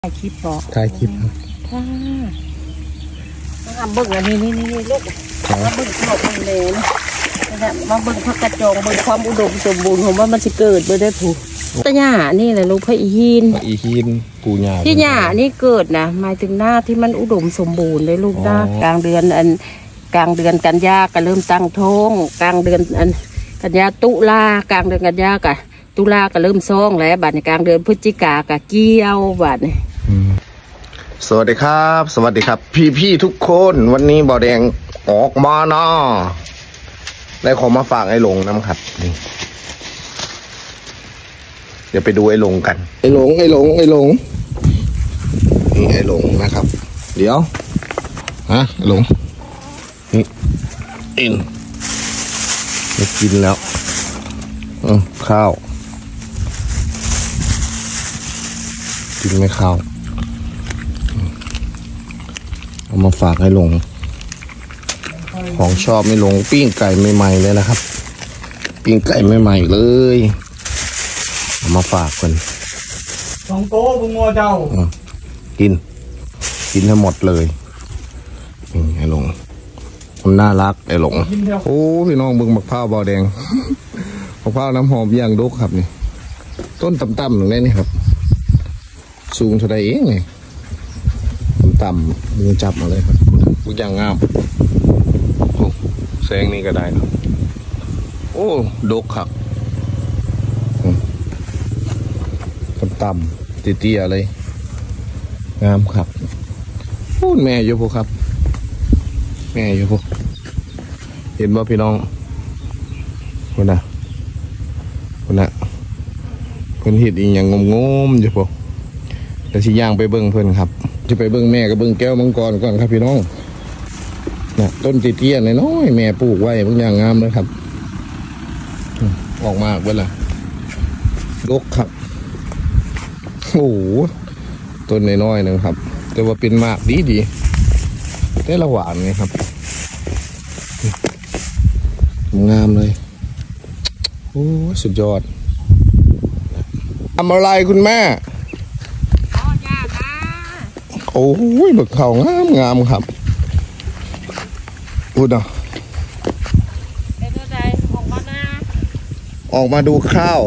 ถ่ายคลิปบอกถ่ายคลิปมาเบิ่งอันนี้นี่ลูกมาเบิ่งขนมมันเลยนะมาเบิ่งพักกระจงเบิ่งความอุดมสมบูรณ์ของว่ามันจะเกิดไปได้ถูกตะหญ้านี่แหละลูกพระอีหินปูหญ้าที่หญ้านี่เกิดนะหมายถึงหน้าที่มันอุดมสมบูรณ์เลยลูกนะกลางเดือนกันยาก็เริ่มตั้งท้องกลางเดือนกันยาตุลากลางเดือนกันยากะตุลาก็เริ่มซ่องแล้วบัดในกลางเดือนพฤศจิกากะเกี่ยวบัดนี่สวัสดีครับพี่ทุกคนวันนี้บ่อแดงออกมาเนาะได้ของมาฝากไอ้หลงน้ำขัดนี่เดี๋ยวไปดูไอ้หลงกันไอ้หลงนี่ไอ้หลงนะครับเดี๋ยวฮะหลงนี่อินไม่กินแล้วข้าวกินไม่ข้าวเอามาฝากให้ลงของชอบไม่ลงปิ้งไก่ใหม่ๆเลยนะครับปิ้งไก่ใหม่ๆเลยเอามาฝากคนสองโต๊ะบุ้งงัวเจ้ากินให้หมดเลยไอ้หลงมันน่ารักไอ้หลงโอ้พี่น้องบึงมะพร้าวบอแดงมะพร้าวน้ำหอมย่างดกครับนี่ต้นต่ำๆหนึ่งได้นี่ครับสูงเท่าไรเองไงต่ำมือจับมาเลยครับทุกอย่างงามโอ้แสงนี่ก็ได้ครับโอ้ดกครับต่ำเตี้ยๆเลยงามครับพูดแม่อยู่พวกครับแม่อยู่พวกเห็นบ่พี่น้องคนน่ะเพิ่นเห็ดอีกอย่างงมๆอยู่พวกแต่สิย่างไปเบิ้งเพิ่นครับจะไปเบิ้งแม่กับเบิ้งแก้วมังกรก่อนครับพี่น้องน่ะต้นเตี้ยๆน้อยๆแม่ปลูกไว้บางอย่างงามเลยครับออกมากเวลาดกครับโอ้โหต้นน้อยๆนึงครับแต่ว่าเป็นมากดีแต่ละหวานไงครับงามเลยโอ้สุดยอดทำอะไรคุณแม่โอ้ยบักเขางามครับพูดเนาะออกมาดูข้าว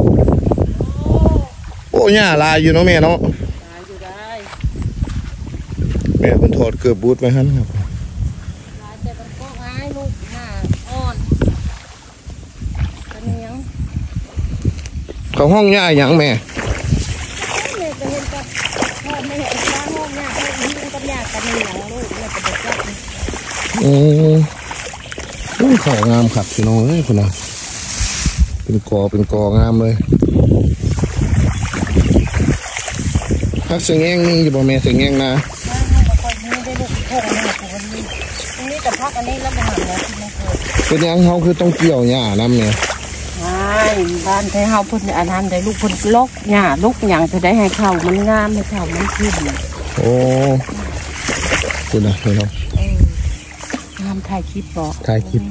โอ้ย่าลายอยู่เนาะแม่เนาะแม่เพิ่นถอดเกือบบูทไปฮั่นครับเขาห้องย่าอย่างแม่เขางามครับพี่น้องเอ้ยคุณน่ะเป็นกองามเลยพักเสียงแง่งนี่อยู่บ่แม่เสียงแง่งนะนี่แต่พักอันนี้แล้วมันหันแล้วที่มันเกิดเป็นยังเขาคือต้องเกี่ยวหญ้าน้ำเนี่ยบ้านไทยเฮาพุ่นอันนั้นได้ลูกพุ่นลกหญ้าลูกอย่างจะได้ให้ข้าวมันงามให้ข้าวมันขึ้นโอ้คุณน่ะพี่น้องงามถ่ายคลิปบอกถ่ายคลิป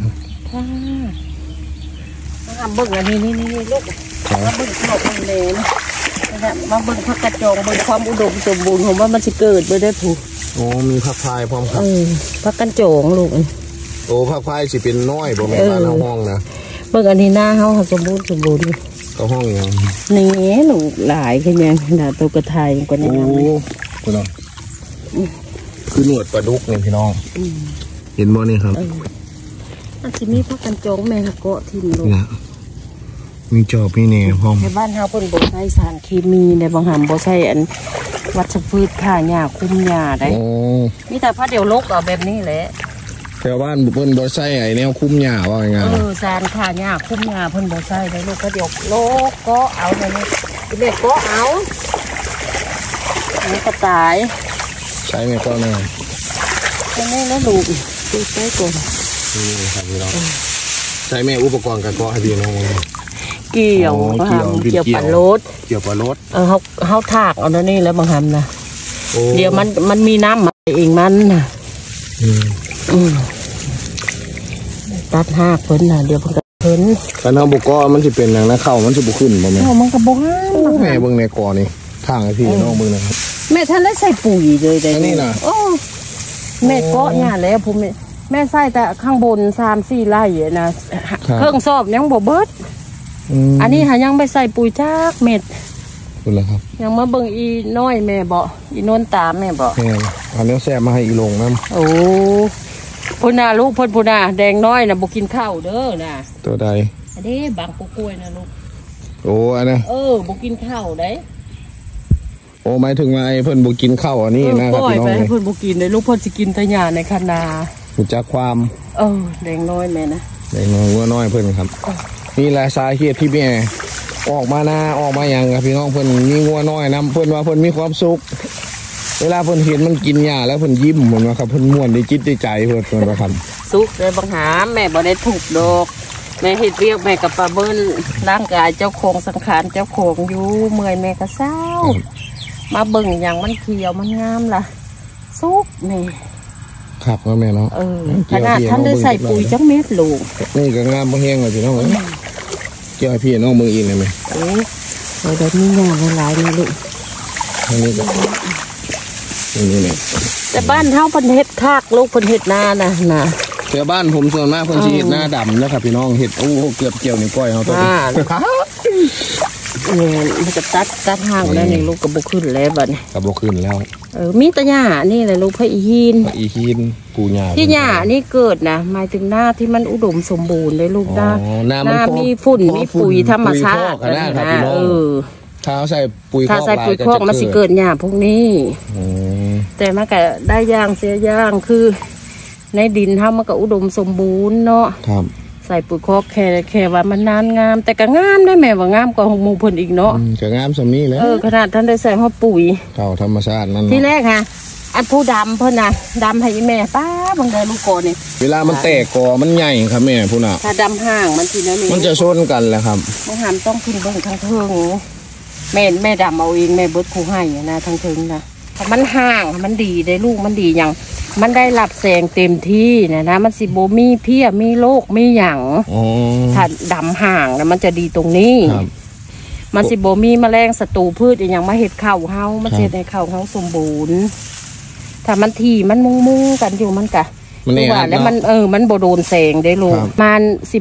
มาเบิ่งอันนี้ลูกมาเบิ่งขนมมันเลยนะมาเบิ่งพักกระจงเบิ่งความอุดมสมบูรณ์ของว่ามันจะเกิดไปได้ถูกโอ้มีผักพายพร้อมครับพักกันโจงลูกโอ้ผักพายสิเป็นน้อยบ่แม่บ้านห้องนะเบิ่งอันนี้หน้าเฮาสมบูรณ์ก็ห้องยังนี่ลูกหลายขึ้นยังขนาดตัวกระไทยกว่านี้โอ้คุณน้องคือหนวดปลาดุกเนี่ยพี่น้องเห็นบ่นี่ครับอันที่มีพักกันโจงแม่เกาะทิ่มลูกมีจอบมีเนี่ยพ่อในบ้านเฮาเพิ่นบ่ใช้สารเคมีในบางหำบ่ใช้อันวัชพืชฆ่าหญ้าคุมหญ้าได้มีแต่พัดเดียวลกเอาแบบนี้แหละแถวบ้านเพิ่นบ่ใช้ไอ้แนวคุมหญ้าว่าไงสารฆ่าหญ้าคุมหญ้าเพิ่นบ่ใช้ได้ลูกก็เดี๋ยวลกก็เอาแบบนี้เด็กก็เอานี่กระต่ายใช้ไม่ก็แน่ใช้แม่แล้วลูกดูใช้ก่อนนี่ครับพี่น้องใช้แม่อุปกรณ์การเกาะให้พี่น้องเกี่ยวปลารถเขาถากเอาแล้วนี่แล้วบางคำนะเดี๋ยวมันมีน้ำมาเองมันนะตัดหักเพิ่นนะเดี๋ยวเพิ่นเพิ่นการทำบุกก้อนมันจะเป็นอย่างนั้นเข้ามันจะบุขึ้นบ่แม่เข้ามันกระบอกแม่เบิ่งในกอนี่ทางไอพี่น้องเบิ่งนะครับแม่ท่านได้ใส่ปุ๋ยเลยได้อันนี้น่ะโอ้แม่เกาะหญ้าแล้วผมแม่ใส่แต่ข้างบน3-4 ไร่นะเครื่องสอบยังบ่เบิดอันนี้หายังไปใส่ปุ๋ยจักเม็ดคุณเลยครับยังมาเบิ่งอีน้อยแม่บ่อีนวลตาแม่บ่แม่เอาเนื้อแซ่บมาให้อีลงน้ำโอ้พุ่นน่ะลูกพุ่นน่ะแดงน้อยน่ะบ่กินข้าวเด้อน่ะตัวใดอันนี้บางปูกล้วยนะลูกโอ้อันนั้นบ่กินข้าวได้โอ้หมายถึงว่าไอ้เพิ่นบ่กินข้าวอันนี้นะครับพี่น้องเพิ่นบ่กินเลยลูกเพิ่นสิกินแต่หญ้าในคันนารู้จักความแดงน้อยแม่นะแดงน้อยวัวน้อยเพิ่นครับนี่แหละสาเหตุที่แม่ออกมาหน้าออกมาอย่างครับพี่น้องเพิ่นมีวัวน้อยนำเพิ่นว่าเพิ่นมีความสุขเวลาเพิ่นเห็นมันกินหญ้าแล้วเพิ่นยิ้มเหมือนว่าครับเพิ่นม่วนในจิตในใจเพิ่นว่าครับสุขเลยบางหาแม่บ่ได้ถูกดอกแม่เฮ็ดเวียกแม่กับป้าเบิ้ลร่างกายเจ้าโครงสังขารเจ้าโครงอยู่เมื่อยแม่ก็เศร้ามาเบิ่งอย่างมันเขียวมันงามล่ะสุขแม่ครับแม่เนาะขนาดท่านได้ใส่ปุ๋ยจังเม็ดลูกนี่ก็งามบ่แห้งเลยพี่น้องเกี่ยวให้พี่น้องมืออีกเลยไหมเราได้มีงานหลายๆนี่ลูกอันนี้ก็นี่เนี่ยแต่บ้านเฮาเพิ่นเฮ็ดคากลูกเพิ่นเฮ็ดนานะแต่บ้านผมส่วนมากเพิ่นสิเฮ็ดหน้าดำนะครับพี่น้องเฮ็ดเกือบเกี่ยวนี่ก้อยเฮาตัวนี้มันจะตัดห่างแล้วนี่ลูกก็บ่ขึ้นแล้วบัดนี้ก็บ่ขึ้นแล้วมีแต่หญ้านี่แหละลูกพระอีหินปูหญ้าที่หญ้านี่เกิดนะหมายถึงหน้าที่มันอุดมสมบูรณ์เลยลูกหน้ามีฝุ่นมีปุ๋ยธรรมชาตินะถ้าใส่ปุ๋ยคอกมันสิเกิดหญ้าพวกนี้แต่มันก็ได้ย่างเสียย่างคือในดินเฮามันก็อุดมสมบูรณ์เนาะใส่ปุ๋ยคอกแค่ว่ามันนานงามแต่ก็งามได้แม่ว่างามกว่าของหมู่เพิ่นอีกเนาะก็งามสำนี้แล้วขนาดท่านได้ใส่หัวปุ๋ยเก่าธรรมชาตินั่นที่แรกค่ะอันผู้ดำเพิ่นน่ะดำให้แม่ป้าบางเดือนลูกโกนี่เวลามันแตกกอมันใหญ่ครับแม่ผู้น่ะถ้าดำห่างมันทีนั้นมันจะชนกันแหละครับมันหันต้องขึ้นเบิ่งทางเทิงแม่ดำเอาเองแม่เบิดคู่ให้นะทางเทิงนะถ้ามันห่างมันดีได้ลูกมันดีอย่างมันได้รับแสงเต็มที่นะมันสิโบมีเพี้ยมีโรคมีหยังถ้าดำห่างนะมันจะดีตรงนี้มันสิโบมีแมลงศัตรูพืชอย่างมาเห็ดข้าวเฮามันเห็ดในข้าวเฮาสมบูรณ์ถ้ามันทีมันมุ้งกันอยู่มันกะว่าแล้วมันโบโดนแสงได้ลูกมัน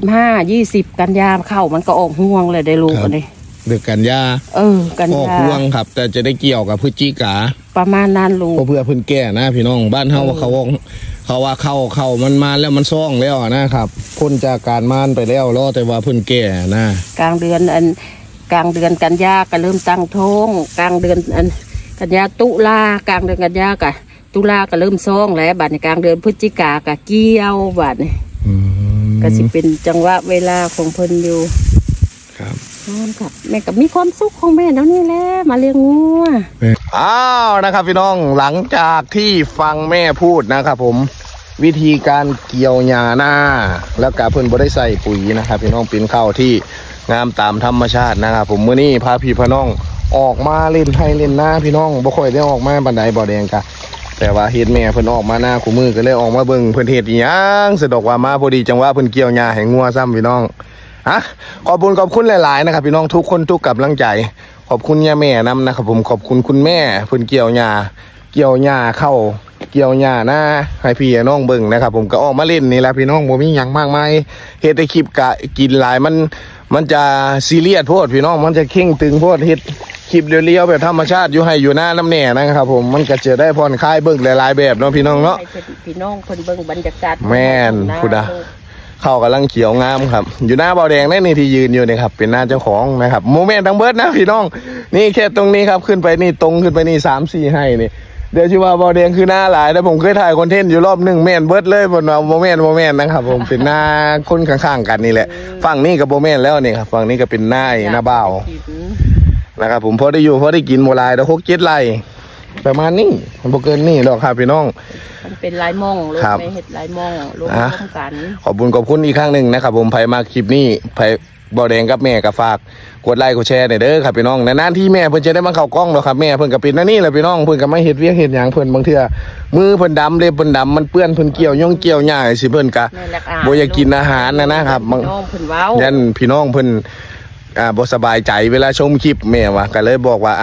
15-20 กันยาเข้ามันก็ออกห่วงเลยได้ลูกเลยเดือกันยากันยาออกห่วงครับแต่จะได้เกี่ยวกับพฤศจิกาประมาณนั้นลูกเพื่อพื้นแก่นะพี่น้องบ้านเฮาว่าเขาว่าเข้ามันมาแล้วมันซ่องแล้วนะครับพ้นจากการมานไปแล้วรอแต่ว่าพื้นแก่นะกลางเดือนกันยาก็เริ่มตั้งท้องกลางเดือนกันยาตุลากลางเดือนกันยากะตุลาก็เริ่มซ่องแล้วบัดในกลางเดือนพฤศจิกากะเกี่ยวบัดก็สิเป็นจังหวะเวลาของเพิ่นอยู่ครับแม่กับมีความสุขของแม่แล้วนี่แหละมาเลี้ยงงัวนะครับพี่น้องหลังจากที่ฟังแม่พูดนะครับผมวิธีการเกี่ยวหญ้าหน้าแล้วก็เพิ่นบ่ได้ใส่ปุ๋ยนะครับพี่น้องเป็นข้าวที่งามตามธรรมชาตินะครับผมมื้อนี้พาพี่พน้องออกมาเล่นให้เล่นหน้าพี่น้องบ่ค่อยได้ออกมาบันไดบ่แดงกะแต่ว่าเฮ็ดแม่เพิ่นออกมาหน้าคู่มือก็เลยออกมาเบิ่งเพิ่นเฮ็ดอีหยังสะดอกว่ามาพอดีจังว่าเพิ่นเกี่ยวหญ้าให้งัวซ้ำพี่น้องขอบคุณหลายๆนะครับพี่น้องทุกคนทุกกำลังใจขอบคุณย่าแม่นำนะครับผมขอบคุณคุณแม่เพิ่นเกี่ยวหญ้าเข้าเกี่ยวหญ้าหน้าให้พี่น้องเบิ่งนะครับผมก็ออกมาเล่นนี่แหละพี่น้องบ่มีหยังมากมายเฮ็ดได้คลิปกะกินหลายมันจะซีเรียสโพดพี่น้องมันจะเข่งตึงโพดเฮ็ดคลิปเรียวๆแบบธรรมชาติอยู่ให้อยู่หน้าน้ำแหน่นะครับผมมันก็จะได้ผ่อนคลายเบิ่งหลายๆแบบเนาะพี่น้องเนาะพี่น้องเพิ่นเบิ่งบรรยากาศแม่นพุดาเข้ากำลังเขียวงามครับอยู่หน้าเบาแดงนี่ที่ยืนอยู่นี่ครับเป็นหน้าเจ้าของนะครับโมเมนต์ทั้งเบิร์ดนะพี่น้องนี่แค่ตรงนี้ครับขึ้นไปนี่ตรงขึ้นไปนี่3-4ให้นี่เดี๋ยวชื่อว่าเบาแดงคือหน้าหลายแต่ผมเคยถ่ายคอนเทนต์อยู่รอบหนึ่งแมนเบิร์ดเลยบนโมเมนต์นะครับผมเป็นหน้าคนข้างๆกันนี่แหละฝั่งนี้กับโมเมนต์แล้วนี่ครับฝั่งนี้ก็เป็นหน้าเบานะครับผมพอได้อยู่พอได้กินโมลายแล้ว6-7 ไร่ประมาณนี้มันบ่เกินนี่หรอกครับพี่น้องมันเป็นลายม่องลูกไม่เห็ดลายม่องรวมกันขอบคุณอีกครั้งหนึ่งนะครับผมไผมาคลิปนี้ไผบ่อแดงกับแม่ก็ฝากกดไลค์กดแชร์หน่อยเด้อครับพี่น้องนานๆที่แม่เพิ่นจะได้มาเข้ากล้องหรอกครับแม่เพิ่นก็เป็นนี่แหละพี่น้องเพิ่นก็มาเฮ็ดเวียกเฮ็ดหยังเพิ่นบางเทื่อมือเพิ่นดำเล็บเพิ่นดำมันเปื้อนเพิ่นเกี่ยวหญ้าสิเพิ่นก็บ่อยากกินอาหารนะครับยันพี่น้องเพิ่นบ่สบายใจเวลาชมคลิปแม่ว่าก็เลยบอกว่า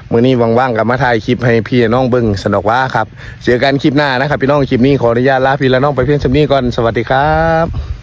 มื้อนี้ว่างๆกับมาถ่ายคลิปให้พี่น้องเบิ่งสนุกว่าครับเจอกันคลิปหน้านะครับพี่น้องคลิปนี้ขออนุญาตลาพี่และน้องไปเพียงเท่านี้ก่อนสวัสดีครับ